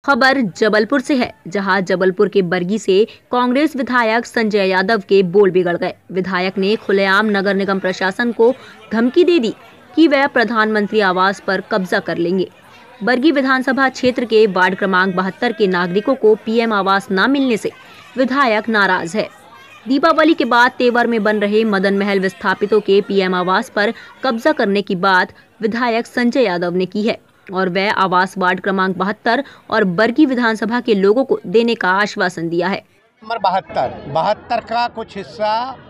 खबर जबलपुर से है, जहां जबलपुर के बरगी से कांग्रेस विधायक संजय यादव के बोल बिगड़ गए। विधायक ने खुलेआम नगर निगम प्रशासन को धमकी दे दी कि वह प्रधानमंत्री आवास पर कब्जा कर लेंगे। बरगी विधानसभा क्षेत्र के वार्ड क्रमांक 72 के नागरिकों को पीएम आवास न मिलने से विधायक नाराज है। दीपावली के बाद तेवर में बन रहे मदन महल विस्थापितों के पीएम आवास पर कब्जा करने की बात विधायक संजय यादव ने की है और वह आवास वार्ड क्रमांक 72 और बरगी विधानसभा के लोगों को देने का आश्वासन दिया है। नंबर 72 का कुछ हिस्सा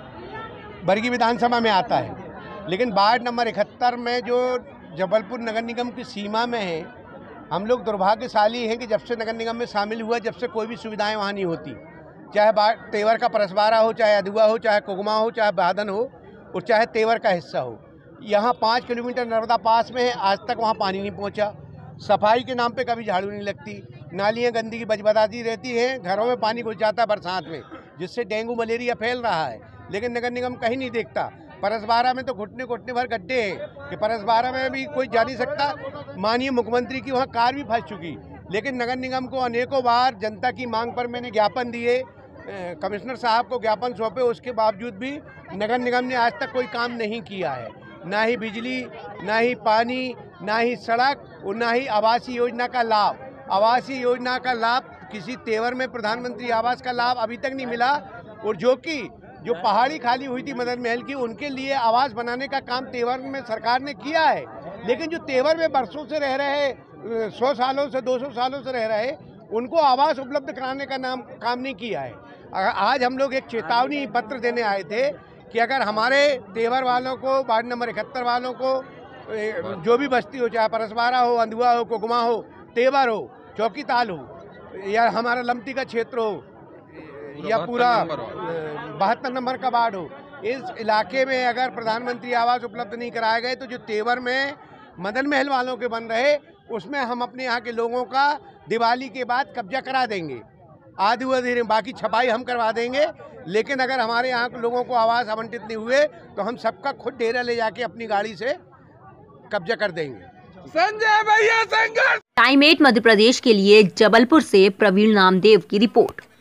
बरगी विधानसभा में आता है, लेकिन वार्ड नंबर 71 में जो जबलपुर नगर निगम की सीमा में है, हम लोग दुर्भाग्यशाली हैं कि जब से नगर निगम में शामिल हुआ, जब से कोई भी सुविधाएं वहाँ नहीं होती, चाहे तेवर का परसबारा हो, चाहे अदुआ हो, चाहे कोगमा हो, चाहे बादन हो और चाहे तेवर का हिस्सा हो। यहाँ 5 किलोमीटर नर्मदा पास में है, आज तक वहाँ पानी नहीं पहुँचा। सफाई के नाम पे कभी झाड़ू नहीं लगती, नालियाँ गंदगी बदबदाती रहती हैं, घरों में पानी घुस जाता है बरसात में, जिससे डेंगू मलेरिया फैल रहा है, लेकिन नगर निगम कहीं नहीं देखता। परसबारा में तो घुटने भर गड्ढे हैं कि परसबारा में भी कोई जा नहीं सकता। माननीय मुख्यमंत्री की वहाँ कार भी फंस चुकी, लेकिन नगर निगम को अनेकों बार जनता की मांग पर मैंने ज्ञापन दिए, कमिश्नर साहब को ज्ञापन सौंपे, उसके बावजूद भी नगर निगम ने आज तक कोई काम नहीं किया है। ना ही बिजली, ना ही पानी, ना ही सड़क और ना ही आवासीय योजना का लाभ। आवासीय योजना का लाभ किसी तेवर में प्रधानमंत्री आवास का लाभ अभी तक नहीं मिला, और जो पहाड़ी खाली हुई थी मदन महल की, उनके लिए आवास बनाने का काम तेवर में सरकार ने किया है, लेकिन जो तेवर में बरसों से रह रहे, 100 सालों से 200 सालों से रह रहे, उनको आवास उपलब्ध कराने का काम नहीं किया है। आज हम लोग एक चेतावनी पत्र देने आए थे कि अगर हमारे तेवर वालों को, वार्ड नंबर 71 वालों को, जो भी बस्ती हो, चाहे परसबारा हो, अंदुआ हो, कोगमा हो, तेवर हो, चौकीताल हो, या हमारा लमती का क्षेत्र हो, या पूरा 72 नंबर का वार्ड हो, इस इलाके में अगर प्रधानमंत्री आवास उपलब्ध नहीं कराए गए तो जो तेवर में मदन महल वालों के बन रहे, उसमें हम अपने यहाँ के लोगों का दिवाली के बाद कब्जा करा देंगे। आधी बाकी छपाई हम करवा देंगे, लेकिन अगर हमारे यहाँ के लोगों को आवास आवंटित नहीं हुए तो हम सबका खुद डेरा ले जाके अपनी गाड़ी से कब्जा कर देंगे। संजय भैया संघर्ष। टाइम 8 मध्य प्रदेश के लिए जबलपुर से प्रवीण नामदेव की रिपोर्ट।